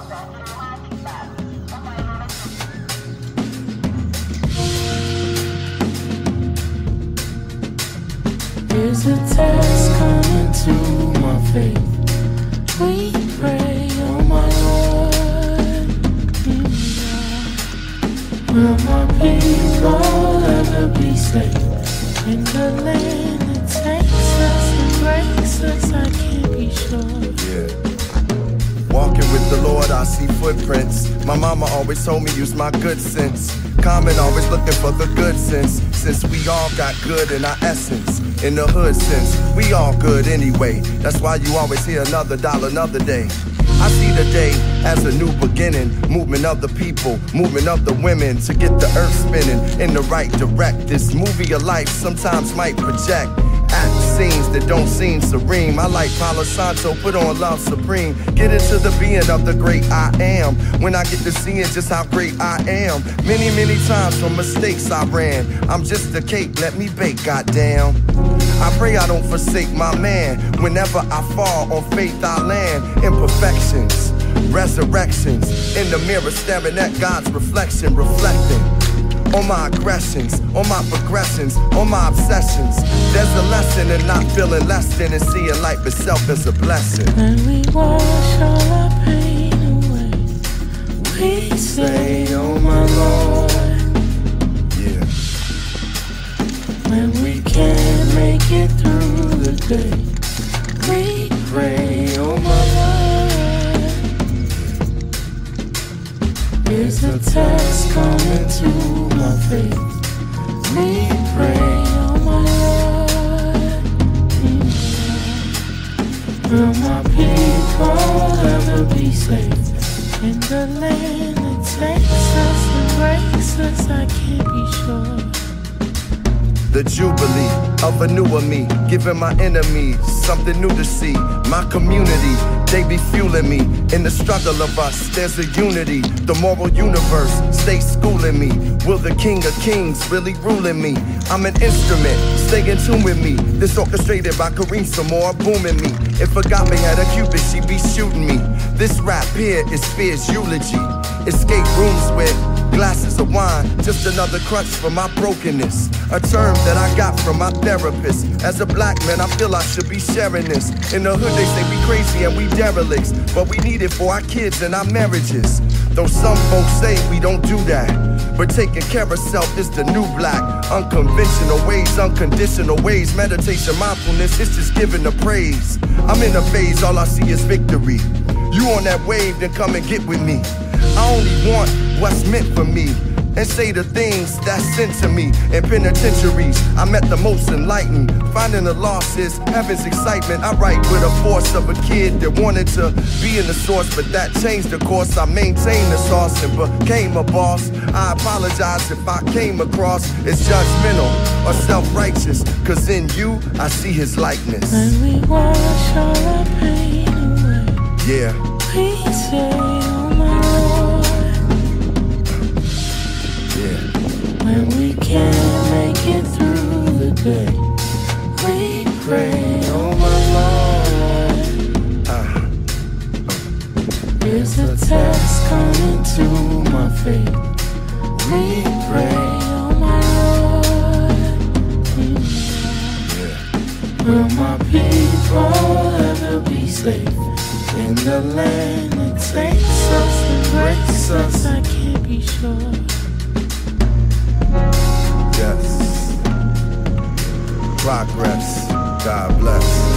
There's a test coming to my faith. We pray, oh my Lord. Will my people ever be safe in the land that takes us and breaks us? I can't be sure. Yeah. Walking with the Lord, I see footprints. My mama always told me use my good sense. Common always looking for the good sense. Since we all got good in our essence. In the hood sense, we all good anyway. That's why you always hear another dollar, another day. I see the day as a new beginning. Movement of the people, movement of the women to get the earth spinning in the right direct. This movie of life sometimes might project act scenes that don't seem serene. I like Palo Santo, put on love supreme. Get into the being of the great I am. When I get to seeing just how great I am. Many, many times from mistakes I ran. I'm just a cake, let me bake, goddamn. I pray I don't forsake my man. Whenever I fall, on faith I land. Imperfections, resurrections. In the mirror staring at God's reflection, reflecting on my aggressions, on my progressions, on my obsessions. There's a lesson in not feeling less than and seeing life itself as a blessing. When we wash all our pain away, we say, oh my Lord. Yeah. When we can't make it through the day, we pray, oh my Lord. There's a test coming to my faith. We pray, oh my Lord. Will my people ever be safe in the land that takes us and breaks us? I can't be sure. The jubilee of a newer me, giving my enemies something new to see. My community, they be fueling me. In the struggle of us, there's a unity. The moral universe stays schooling me. Will the King of Kings really ruling me? I'm an instrument, stay in tune with me. This orchestrated by Kareem Samore booming me. If a godly had a cupid, she'd be shooting me. This rap here is fear's eulogy. Escape rooms with glasses of wine, just another crutch for my brokenness. A term that I got from my therapist. As a black man, I feel I should be sharing this. In the hood, they say we crazy and we derelicts, but we need it for our kids and our marriages. Though some folks say we don't do that, but taking care of self is the new black. Unconventional ways, unconditional ways. Meditation, mindfulness, it's just giving the praise. I'm in a phase, all I see is victory. You on that wave, then come and get with me. I only want what's meant for me, and say the things that's sent to me. In penitentiaries, I met the most enlightened. Finding the lost is heaven's excitement. I write with a force of a kid that wanted to be in the source, but that changed the course. I maintained the sauce and became a boss. I apologize if I came across as judgmental or self-righteous, cause in you, I see his likeness. When we wash all our pain away, yeah, we say, oh my Lord. When we can't make it through the day, we pray, oh my Lord. There's a test coming to my faith. We pray, oh my Lord. Will my people ever be safe in the land that takes us and breaks us? I can't be sure. yes. Progress, God bless.